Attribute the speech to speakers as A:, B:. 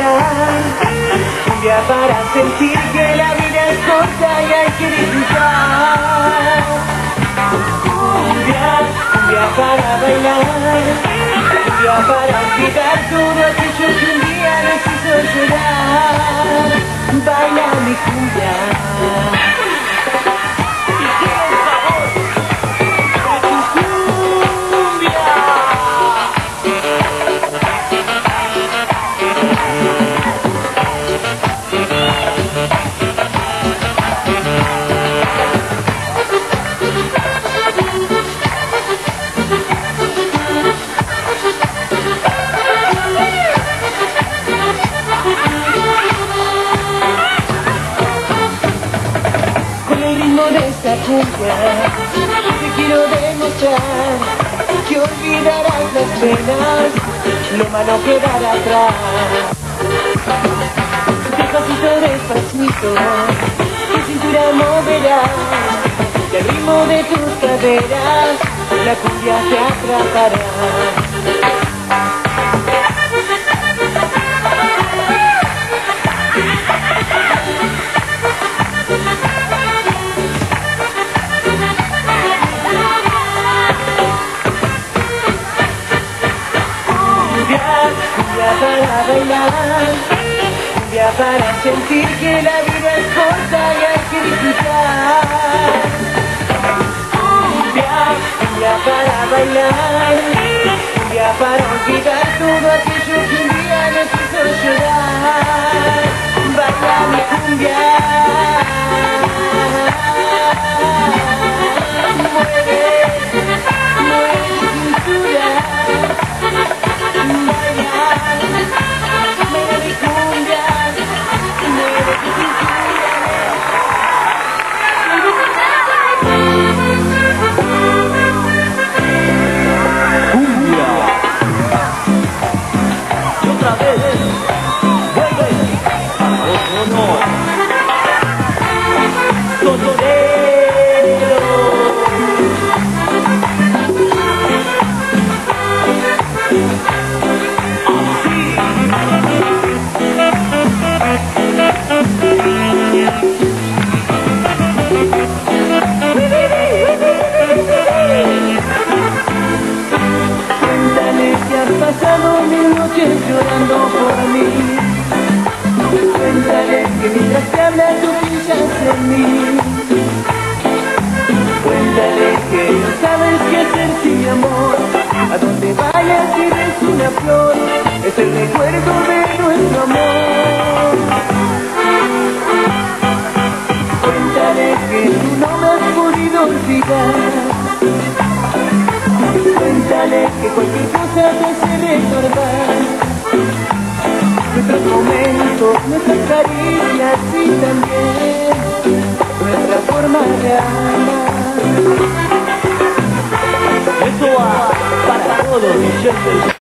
A: bailar, cumbia para sentir que la vida es corta y hay que disfrutar. Cumbia, cumbia para bailar, cumbia para olvidar todo aquello que un día nos hizo llorar. Baila mi cumbia. De esta cumbia te quiero demostrar que olvidarás las penas, lo malo quedará atrás. Despacito, despacito, tu cintura moverás y al ritmo de tus caderas la cumbia te atrapará. Cumbia para bailar, cumbia para sentir que la vida es corta y hay que disfrutar. Cumbia para bailar, cumbia para olvidar todo aquello que un día nos hizo llorar. Baila mi cumbia. Pasado 1000 noches llorando por mí. Cuéntale que mientras te habla tú piensas en mí. Cuéntale que no sabes qué hacer sin amor. A donde vayas tienes una flor, es el recuerdo de nuestro amor. Cuéntale que tú no me has podido olvidar. Cuéntale que cualquier cosa te hace recordar nuestros momentos, nuestras caricias y también nuestra forma de amar.
B: Eso va para todos, mi gente.